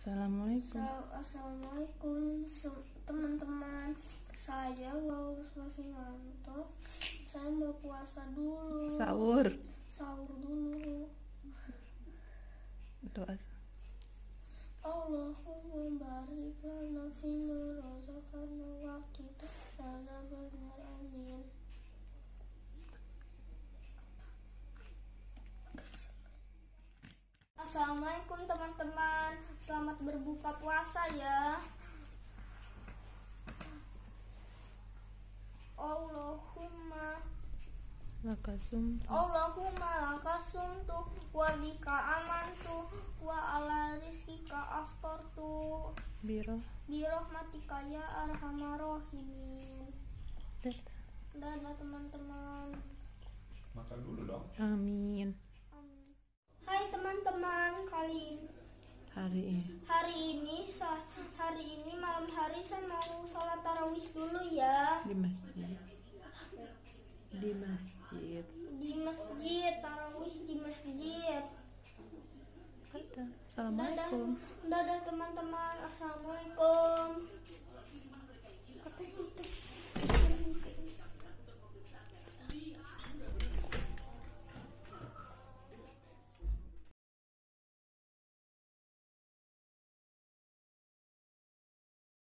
Assalamualaikum. Assalamualaikum teman-teman. Saya masih ngantuk. Saya mau puasa dulu. Sahur dulu. Doa. Allahumma barik lana fima razaqtana wa qina azabannar. Amin. Assalamualaikum teman-teman, selamat berbuka puasa ya. Allahumma lakasumtu wa bika amantu wa ala rizkika aftartu birahmatika ya arhamar rahimin. Dadah teman-teman. Makan dulu dong. Amin. Hai teman-teman, hari ini malam hari saya mau sholat tarawih dulu ya Di masjid tarawih di masjid. ada. Assalamualaikum. Dadah teman-teman, assalamualaikum.